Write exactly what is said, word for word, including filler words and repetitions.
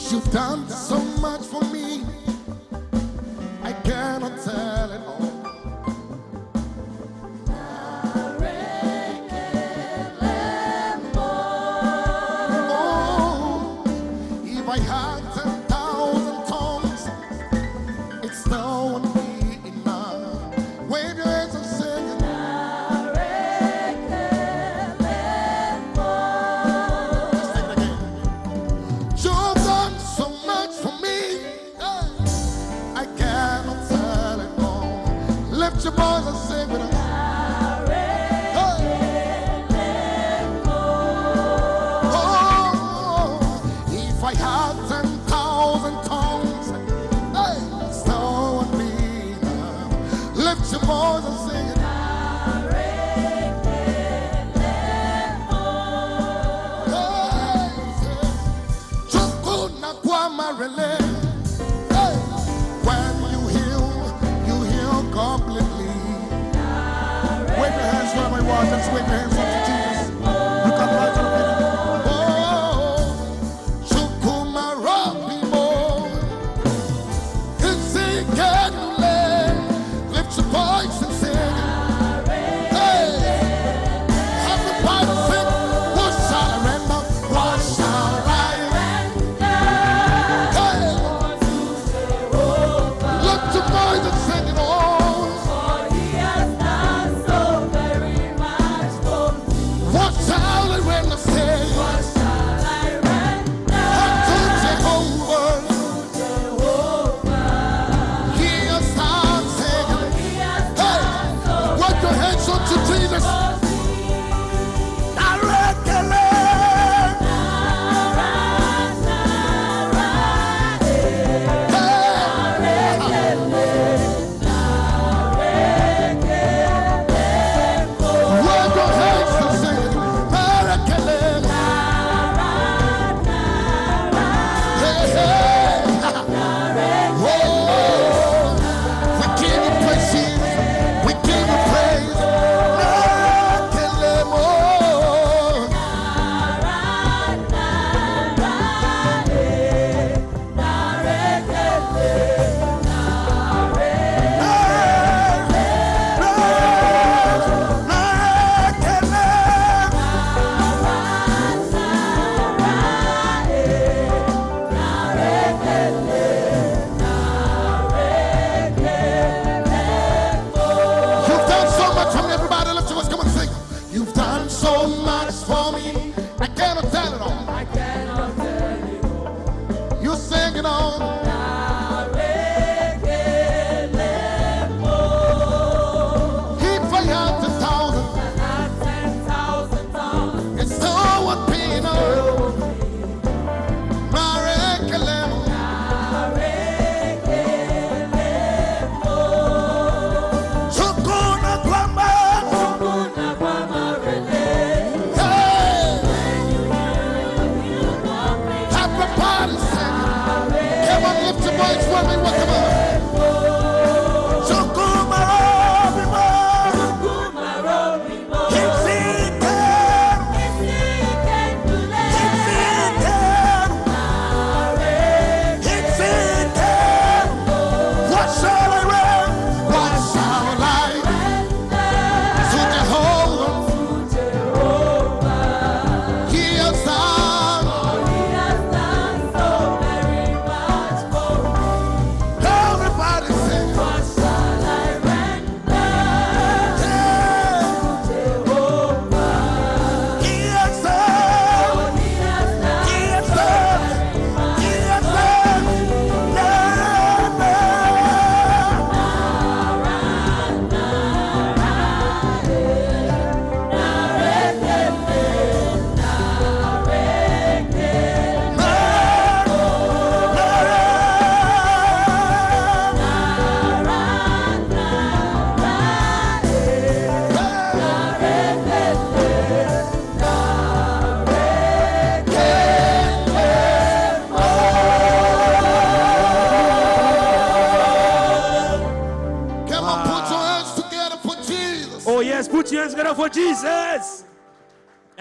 You've done so much for me, I cannot tell it all. Oh, if I had ten thousand tongues, it still wouldn't be enough. Wave your hands and sing it. Let's sing it again. You've done so much for me, hey, I cannot tell it all. Lift your voice and sing with us. If I had ten thousand tongues, hey, still wouldn't be enough. Lift your voice and sing it. Hey, Chukuna Kwamarele. Hey, when you heal, you heal completely. Wave your hands where my was and wave your hands up to Jesus. You can rise up with it. Lift your voice and sing. Hey, everybody sing. What shall I render? What shall I render? Hey, lift your voice and sing it all. For he has done so very much for me. What shall I render? Say. What shall I render Unto Jehovah. Jehovah? He has done singing. He has Hey, done so wave your hands up to Jesus. for me. Arekele. Wave your hands and sing it. Arekele. Hey, hey. Oh, we give you praise, Jesus. We give you praise. Arekele mo. You've done so much for me, everybody. Lift your voice, come and sing. You've done so much for me, I cannot tell it all. I cannot tell it all. You sing it on. If I had ten thousand, it's still what be enough. Marekelemo. Chukuna kwamba. Hey, everybody sing it. Come on, lift your voice for me. Welcome on. Chukuma Robimo. Kipsike. Kipsike. What shall I render? What shall I render to Jehovah? He has done. Everybody sing. He has done. He has done. He has done. Yeah, Oh yes, put your hands together for Jesus.